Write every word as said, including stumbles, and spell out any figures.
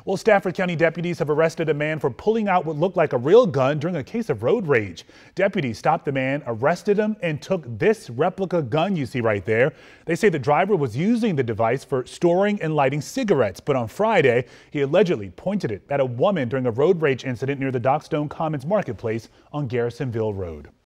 Well, Stafford County deputies have arrested a man for pulling out what looked like a real gun during a case of road rage. Deputies stopped the man, arrested him, and took this replica gun you see right there. They say the driver was using the device for storing and lighting cigarettes, but on Friday, he allegedly pointed it at a woman during a road rage incident near the Dockstone Commons Marketplace on Garrisonville Road.